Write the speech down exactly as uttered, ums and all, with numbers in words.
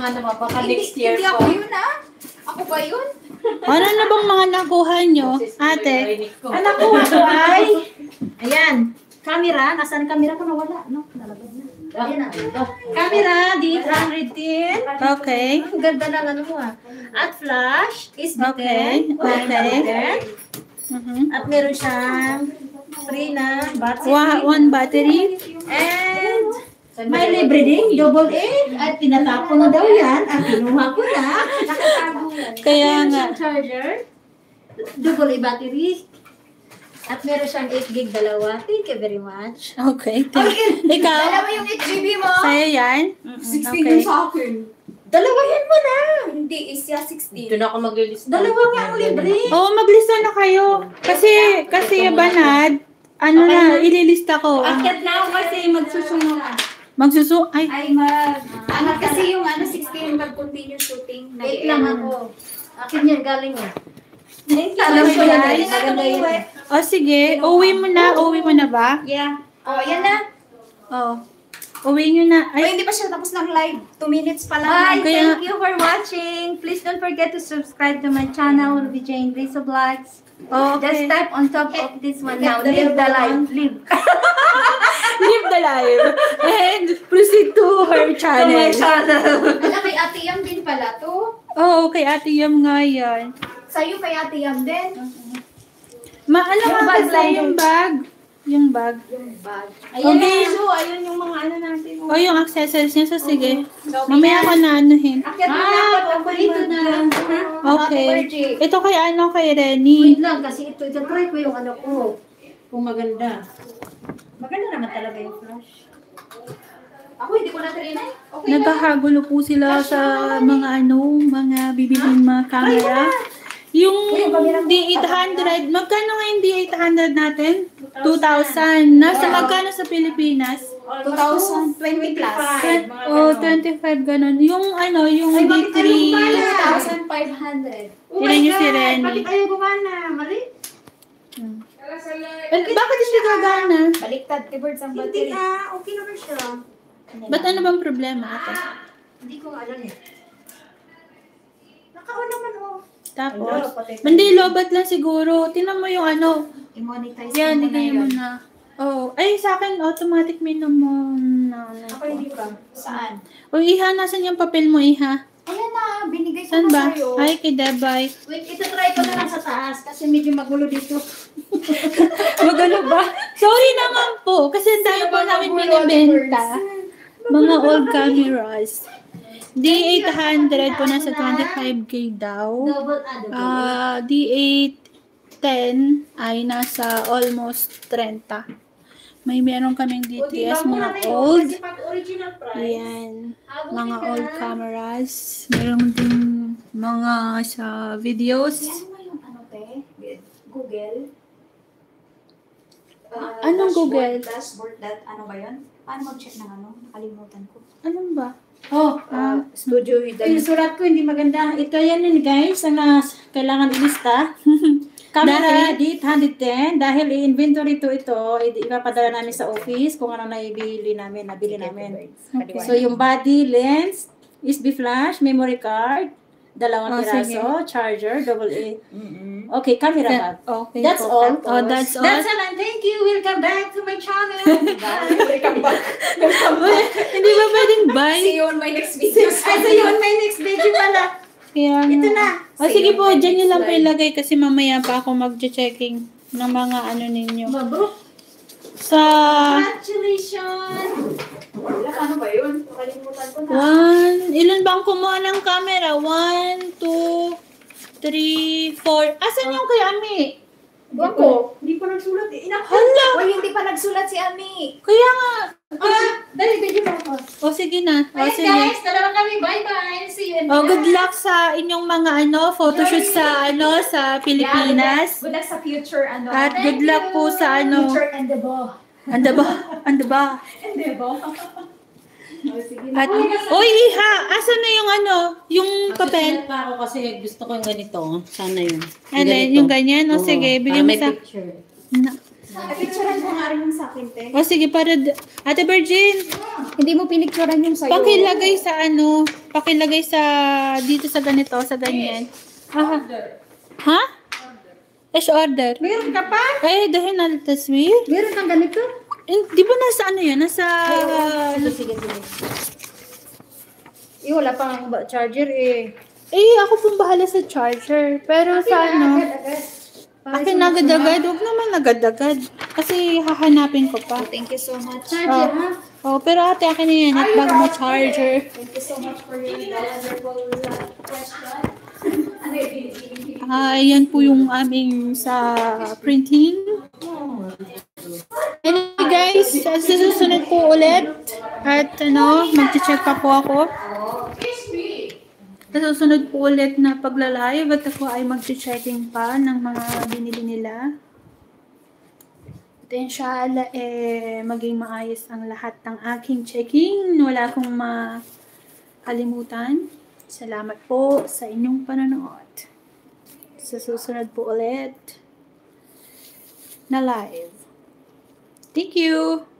mga naman, baka next year hindi, hindi ako yun ah. Ako ba yun? Ano na bang mga nakuha nyo, ate? Ang nakuha ko ay, ayan, camera. Nasaan camera ko? Nawala, no? Nalagad na. Ayan na. Camera, D eight ten. Okay. Ang ganda ng ano mo ah. At flash is D Okay. ten. Okay. Uh-huh. At meron siyang free na battery. One, one battery. And may libre din, double A. At tinatapon na daw yan. At kinuha ko na. Kaya Meron nga. siyang charger. Double A battery. At meron siyang eight gig dalawa. Thank you very much. Okay. Ikaw? Dalawa yung H G B mo. Sa'yo yan? sixteen Okay. yung sa akin. Dalawahin mo na. Hindi, is siya sixteen. Ito na ako maglilista. Dalawa nga ang libre. Oo, maglista na kayo. Kasi, kasi banad, ano na, ililista ko. Akit na ako kasi magsusunod. Magsusu, ay, Ay, mag... Ano kasi yung ano, sixteen mag-continue shooting. Wait lang ako. Akin yan galing eh. Alam ko yan. Guys, maganda yun. o sige, uwi mo na, uwi mo na ba? Yeah. Oh, yan na. Oo. Uwi nyo na. Ay, Ay, hindi pa siya tapos ng live. Two minutes pa lang. Bye! Kaya- Thank you for watching. Please don't forget to subscribe to my channel, V J Ingriso Vlogs. oh, Just okay. type on top of this one now. the Live the little life. one. Live. Live the life. And proceed to her To my channel. channel. Ala, kay Ate Yam din pala to. Oo, kay Ate Yam nga yan. Sa'yo kay Ate Yam din. Maano Yung nga bag kasi lang yung bag? Yung bag. Yung bag. Ayan Okay. na. So, ayun yung mga ano natin. O yung accessories niya. So sige. Mamaya ko na anuhin. Akit na Ah, ako. paborito na. Okay. Virgie. Ito kay ano, kay Renny. Wait lang, kasi ito, ito try ko yung ano ko. Kung maganda. Maganda naman talaga yung flash. Ako hindi ko na trinay. Okay na. Nagkakagulo po sila sa mga ano, mga bibiling mga camera. Yung D eight hundred, magkano nga yung D eight hundred natin? two thousand. Nasa magkano sa Pilipinas? twenty twenty plus. Oh, twenty-five ganun. Yung ano, yung D three. two thousand five hundred. Tinan niyo si Renny. Bakit ayaw gumana? Mali? Eh, bakit hindi gagana? Baliktad, keyboard ang Hindi battery. ah, okay naman siya. Ba't ano bang problema ate? Hindi ko alam eh. Naka-on naman oh. Tapos, hindi lobat lang siguro. Tingnan mo yung ano. I-monetize Yan, mo na hindi mo yun. na. Oh, ay sa akin automatic minimum na. Ako hindi pa. Saan? O Iha, nasan yung papel mo Iha? Ayan na, binigay ko Saan na ba? sa'yo. Ay, kay Debay. Wait, ito try ko na lang sa taas kasi medyo magulo dito. Magano ba? Sorry naman po. Kasi ang dami po namin binibenta. Mga old cameras. D eight hundred po nasa twenty-five K daw. Double ah, double. Ah, D eight ten ay nasa almost thirty. May meron kaming D T S mga old. Kasi pag original price. Ayan. Mga old cameras. Meron din mga sa videos. Ano ba yung ano, te? Google? Uh, Anong Google? Dashboard, dashboard, that, ano ba yun? Paano mag-check ng ano? Nakalimutan ko. Anong ba? Oh, Ah, studio. Yung sulat ko hindi maganda. Ito yan yun guys, ang nas- kailangan ilista. Camera D eight ten dahil i-inventory to ito, i- ipapadala namin sa office kung ano na ibili namin, nabili namin. Okay. So yung body, lens, U S B flash, memory card, dalawang Oh, piraso, charger, double A. Okay, camera bag. Okay. That's po. all. Oh, that's all. That's all. And thank you. Welcome back to my channel. Welcome back. Hindi ba pwedeng buy? See you on my next video. Ay, so yun, my next video pala. Kaya, Ito nga. na. O sige po, dyan nyo lang po ilagay kasi mamaya pa ako mag-checking ng mga ano ninyo. Mabruk. Sa Congratulations. Wala, ano ba yun? Nakalimutan ko na. one, ilan ba ang kumuha ng camera? One, two, three, four. Asan yung kay Ami? Ako. Hindi ko nagsulat eh. Inak. Hala! Uy, hindi pa nagsulat si Ami. Kaya nga. Ah, dali, video mo ako. O sige na. O Ayan sige. guys, dalawa kami. Bye-bye. See you in O good luck sa inyong mga ano, photoshoot sa ano, sa Pilipinas. Good luck sa future, ano. At good luck po sa ano. Future and the ball. Anda ba? Anda ba? And the ball. Oh, sige na. At, oy, Iha, asan na yung ano, yung papel? Papel pa ako kasi gusto ko yung ganito. Sana yun. Alin, yung ganyan? O sige, bigyan mo sa... picture. Na, Picturean ko nga rin yung sa akin, te. O sige, para... d- Ate Virgin, Hindi mo pinicturean yung sa'yo. pakilagay sa ano, pakilagay sa... Dito sa ganito, sa ganyan. Ah, ha? Cash order. Meron ka pa? Eh, dahil na taswir. Meron kang ganito? Eh, di ba nasa ano yan? Nasa... Sige, sige, sige. Eh, wala pang ba- charger eh. Eh, ako pong bahala sa charger. Pero sa ano... Akin agad-agad. Huwag naman agad-agad. Kasi hahanapin ko pa. Thank you so much. Charger, ha? Oh, pero ate, akin na yan. At bago mo charger. Thank you so much for your wonderful uh, question. Ah, yan po yung aming sa printing. Anyway guys, sa susunod po ulit. At ano, mag-check pa po ako. Sa susunod po ulit na pagla-live at ako ay mag-checking pa ng mga binili nila. At inshallah, eh, maging maayos ang lahat ng aking checking. Wala akong makalimutan. Salamat po sa inyong panonood. Sa susunod po ulit na live. Thank you!